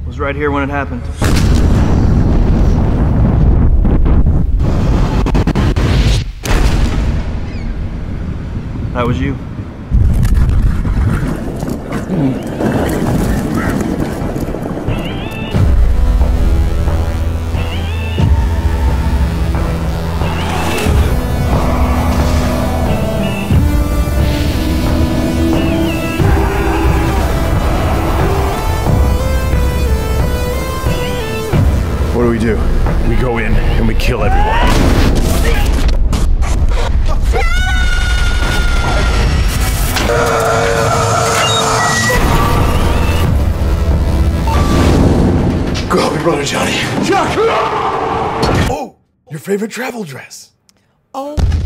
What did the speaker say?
Was right here when it happened. That was you. What do we do? We go in and we kill everyone. Go help your brother, Johnny. Chuck! Oh, your favorite travel dress. Oh